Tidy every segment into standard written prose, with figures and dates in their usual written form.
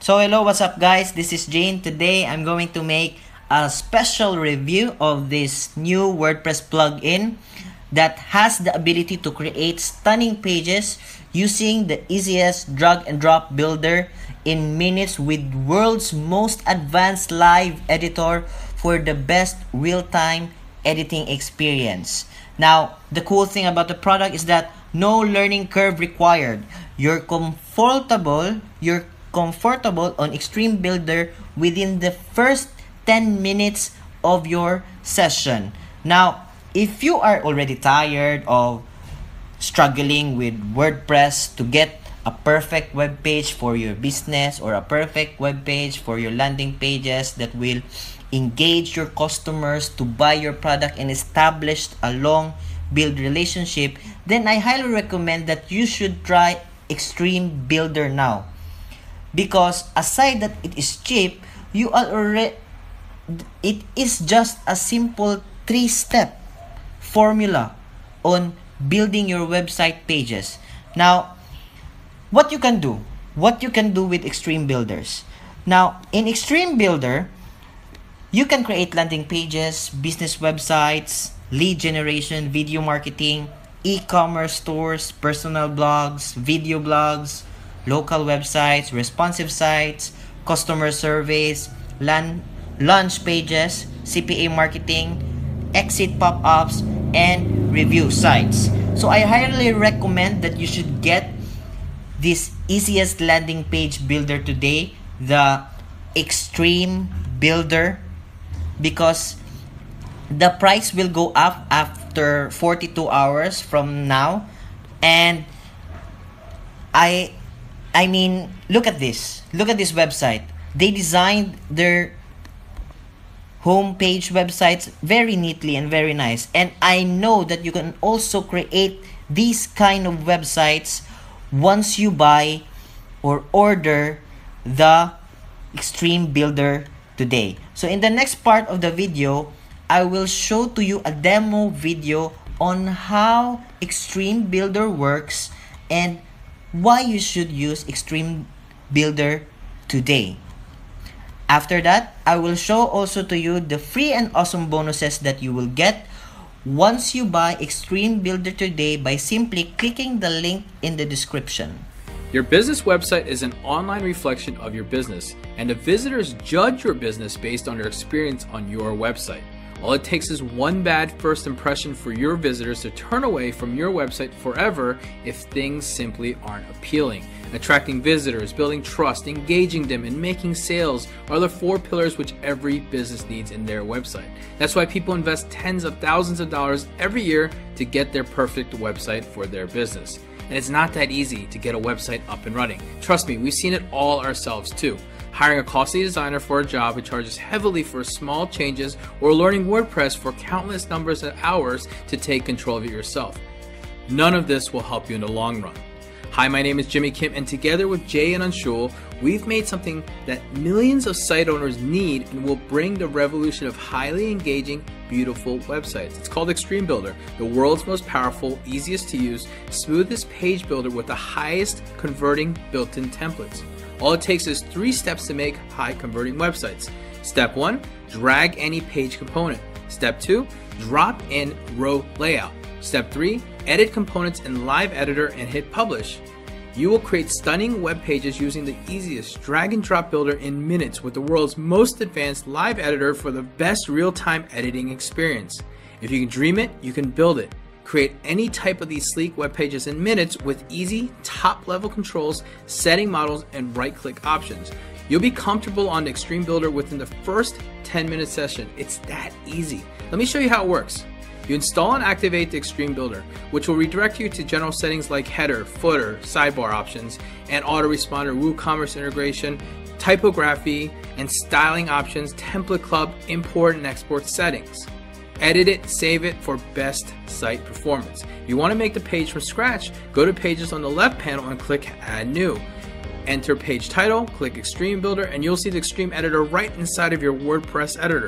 So hello, what's up guys? This is Jane. Today I'm going to make a special review of this new WordPress plugin that has the ability to create stunning pages using the easiest drag and drop builder in minutes with world's most advanced live editor for the best real-time editing experience. Now, the cool thing about the product is that no learning curve required. You're comfortable on Extreme Builder within the first 10 minutes of your session. Now, if you are already tired of struggling with WordPress to get a perfect web page for your business or a perfect web page for your landing pages that will engage your customers to buy your product and establish a long build relationship, then I highly recommend that you should try Extreme Builder now. Because aside that it is cheap, it is just a simple 3-step formula on building your website pages. Now, what you can do with Extreme Builders. Now, in Extreme Builder, you can create landing pages, business websites, lead generation, video marketing, e-commerce stores, personal blogs, video blogs, local websites, responsive sites, customer surveys, launch pages, CPA marketing, exit pop-ups, and review sites. So I highly recommend that you should get this easiest landing page builder today, the Extreme Builder, because the price will go up after 42 hours from now. And I mean, look at this website. They designed their homepage websites very neatly and very nice. And I know that you can also create these kind of websites once you buy or order the Extreme Builder today. So in the next part of the video, I will show to you a demo video on how Extreme Builder works and why you should use Extreme Builder today. After that, I will show also to you the free and awesome bonuses that you will get once you buy Extreme Builder today by simply clicking the link in the description. Your business website is an online reflection of your business, and the visitors judge your business based on their experience on your website. All it takes is one bad first impression for your visitors to turn away from your website forever if things simply aren't appealing. Attracting visitors, building trust, engaging them, and making sales are the 4 pillars which every business needs in their website. That's why people invest tens of thousands of dollars every year to get their perfect website for their business. And it's not that easy to get a website up and running. Trust me, we've seen it all ourselves too. Hiring a costly designer for a job who charges heavily for small changes, or learning WordPress for countless numbers of hours to take control of it yourself. None of this will help you in the long run. Hi, my name is Jimmy Kim, and together with Jay and Anshul, we've made something that millions of site owners need and will bring the revolution of highly engaging, beautiful websites. It's called Extreme Builder, the world's most powerful, easiest to use, smoothest page builder with the highest converting built-in templates. All it takes is 3 steps to make high converting websites. Step 1, drag any page component. Step 2, drop in row layout. Step 3, edit components in Live Editor and hit publish. You will create stunning web pages using the easiest drag and drop builder in minutes with the world's most advanced Live Editor for the best real-time editing experience. If you can dream it, you can build it. Create any type of these sleek web pages in minutes with easy top-level controls, setting models, and right-click options. You'll be comfortable on the Extreme Builder within the first 10-minute session. It's that easy. Let me show you how it works. You install and activate the Extreme Builder, which will redirect you to general settings like header, footer, sidebar options, and autoresponder, WooCommerce integration, typography, and styling options, template club, import and export settings. Edit it, save it for best site performance. If you want to make the page from scratch, go to Pages on the left panel and click Add New. Enter page title, click Extreme Builder, and you'll see the Extreme Editor right inside of your WordPress editor.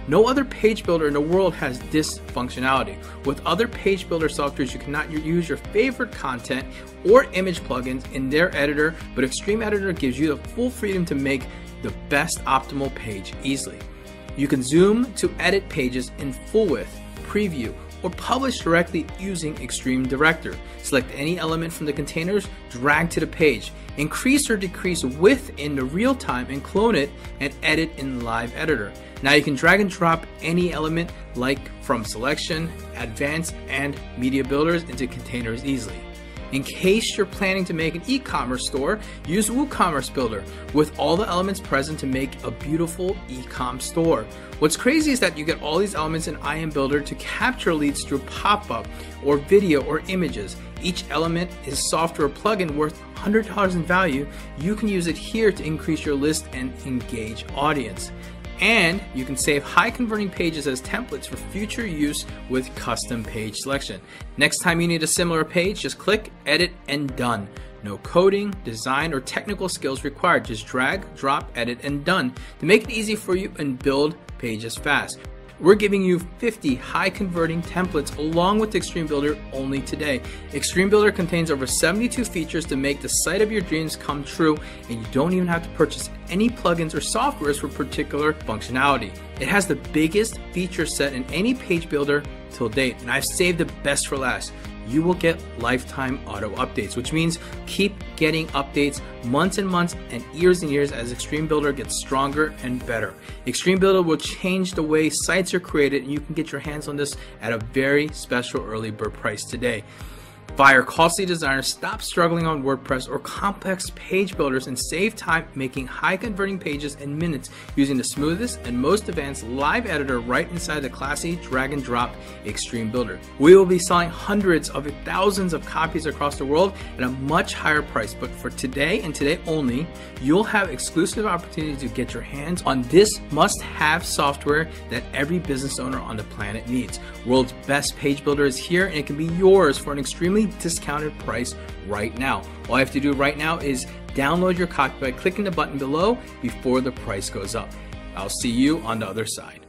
No other page builder in the world has this functionality. With other page builder softwares, you cannot use your favorite content or image plugins in their editor, but Extreme Editor gives you the full freedom to make the best optimal page easily. You can zoom to edit pages in full width, preview, or publish directly using Extreme Director. Select any element from the containers, drag to the page, increase or decrease width in the real time, and clone it and edit in Live Editor. Now you can drag and drop any element like from selection, advanced, and media builders into containers easily. In case you're planning to make an e-commerce store, use WooCommerce Builder with all the elements present to make a beautiful e-com store. What's crazy is that you get all these elements in IM Builder to capture leads through pop-up or video or images. Each element is software plugin worth $100 in value. You can use it here to increase your list and engage audience. And you can save high converting pages as templates for future use with custom page selection. Next time you need a similar page, just click, edit, and done. No coding, design, or technical skills required. Just drag, drop, edit, and done to make it easy for you and build pages fast. We're giving you 50 high converting templates along with Extreme Builder only today. Extreme Builder contains over 72 features to make the site of your dreams come true, and you don't even have to purchase any plugins or softwares for particular functionality. It has the biggest feature set in any page builder till date, and I've saved the best for last. You will get lifetime auto updates, which means keep getting updates months and months and years as Extreme Builder gets stronger and better. Extreme Builder will change the way sites are created, and you can get your hands on this at a very special early bird price today. Fire costly designers, stop struggling on WordPress or complex page builders, and save time making high converting pages in minutes using the smoothest and most advanced Live Editor right inside the classy drag and drop Extreme Builder. We will be selling hundreds of thousands of copies across the world at a much higher price, but for today and today only, you'll have exclusive opportunity to get your hands on this must-have software that every business owner on the planet needs. World's best page builder is here, and it can be yours for an extremely discounted price right now. All you have to do right now is download your copy by clicking the button below before the price goes up. I'll see you on the other side.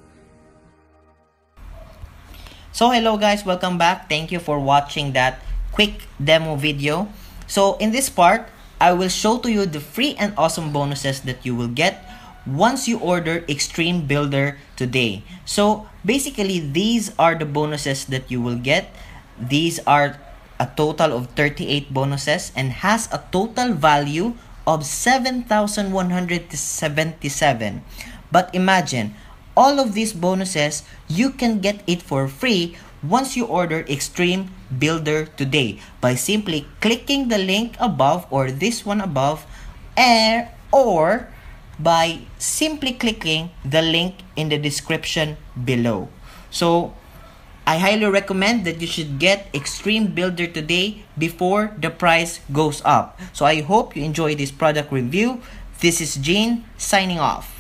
So hello guys, welcome back. Thank you for watching that quick demo video. So in this part, I will show to you the free and awesome bonuses that you will get once you order Extreme Builder today. So basically, these are the bonuses that you will get. These are a total of 38 bonuses and has a total value of 7,177. But imagine, all of these bonuses, you can get it for free once you order Extreme Builder today by simply clicking the link above or this one above, or by simply clicking the link in the description below. So I highly recommend that you should get Extreme Builder today before the price goes up. So I hope you enjoy this product review. This is Gene signing off.